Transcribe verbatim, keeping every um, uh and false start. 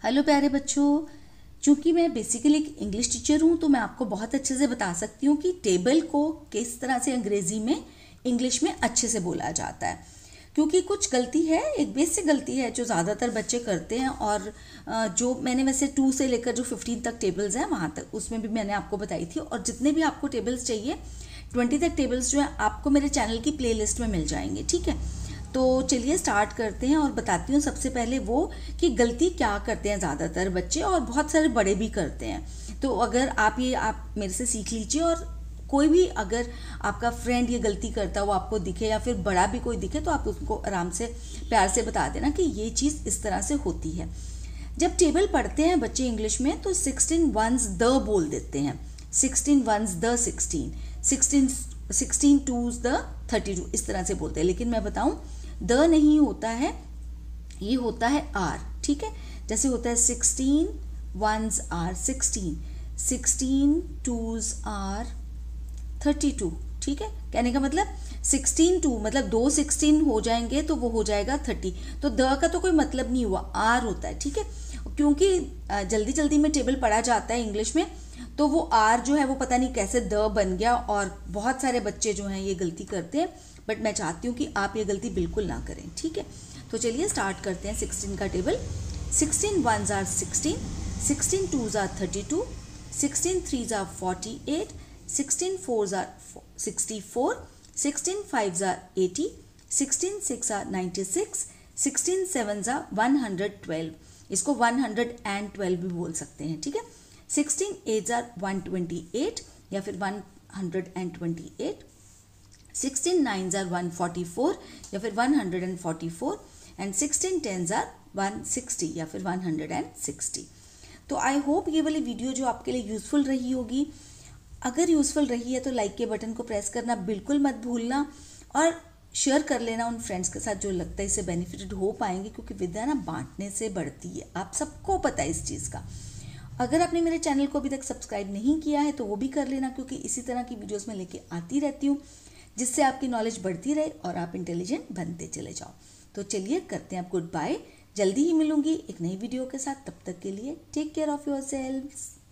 Hello प्यारे बच्चों, चूंकि मैं बेसिकली एक इंग्लिश टीचर हूँ तो मैं आपको बहुत अच्छे से बता सकती हूँ कि टेबल को किस तरह से अंग्रेजी में इंग्लिश में अच्छे से बोला जाता है। क्योंकि कुछ गलती है, एक बेसिक गलती है जो ज़्यादातर बच्चे करते हैं और जो मैंने वैसे टू से लेकर जो फिफ्टीन तक टेबल्स हैं वहाँ तक उसमें भी मैंने आपको बताई थी। और जितने भी आपको टेबल्स चाहिए ट्वेंटी तक टेबल्स जो है आपको मेरे चैनल की प्ले लिस्ट में मिल जाएंगे। ठीक है, तो चलिए स्टार्ट करते हैं और बताती हूँ सबसे पहले वो कि गलती क्या करते हैं ज़्यादातर बच्चे और बहुत सारे बड़े भी करते हैं। तो अगर आप ये आप मेरे से सीख लीजिए और कोई भी अगर आपका फ्रेंड ये गलती करता है वो आपको दिखे या फिर बड़ा भी कोई दिखे तो आप उसको आराम से प्यार से बता देना कि ये चीज़ इस तरह से होती है। जब टेबल पढ़ते हैं बच्चे इंग्लिश में तो सिक्सटीन वंस द बोल देते हैं, sixteen ones the sixteen, sixteen sixteen twos the thirty two, इस तरह से बोलते हैं। लेकिन मैं बताऊं द नहीं होता है, ये होता है आर। ठीक है, जैसे होता है sixteen ones are sixteen, sixteen twos are thirty two. ठीक है, कहने का मतलब सिक्सटीन टू मतलब दो सिक्सटीन हो जाएंगे तो वो हो जाएगा थर्टी। तो द का तो कोई मतलब नहीं हुआ, आर होता है। ठीक है, क्योंकि जल्दी जल्दी में टेबल पढ़ा जाता है इंग्लिश में तो वो आर जो है वो पता नहीं कैसे द बन गया और बहुत सारे बच्चे जो हैं ये गलती करते हैं। बट मैं चाहती हूँ कि आप ये गलती बिल्कुल ना करें। ठीक है, तो चलिए स्टार्ट करते हैं सिक्सटीन का table. Sixteen ones are sixteen, sixteen twos are thirty two, sixteen threes are forty eight, sixteen fours are sixty four, sixteen fives are eighty, sixteen six are ninety six, sixteen sevens are one hundred twelve. इसको one hundred twelve भी बोल सकते हैं। ठीक है, sixteen eights are one twenty eight या फिर one hundred twenty eight, sixteen nines are one forty four या फिर one hundred forty four and sixteen tens are one sixty या फिर वन हंड्रेड सिक्सटी। तो आई होप ये वाली video जो आपके लिए यूज़फुल रही होगी। अगर यूज़फुल रही है तो लाइक के बटन को प्रेस करना बिल्कुल मत भूलना और शेयर कर लेना उन फ्रेंड्स के साथ जो लगता है इससे बेनिफिटेड हो पाएंगे, क्योंकि विद्या ना बांटने से बढ़ती है, आप सबको पता है इस चीज़ का। अगर आपने मेरे चैनल को अभी तक सब्सक्राइब नहीं किया है तो वो भी कर लेना, क्योंकि इसी तरह की वीडियोस में लेके आती रहती हूँ जिससे आपकी नॉलेज बढ़ती रहे और आप इंटेलिजेंट बनते चले जाओ। तो चलिए करते हैं आप गुड बाय, जल्दी ही मिलूंगी एक नई वीडियो के साथ। तब तक के लिए टेक केयर ऑफ़ योरसेल्व्स।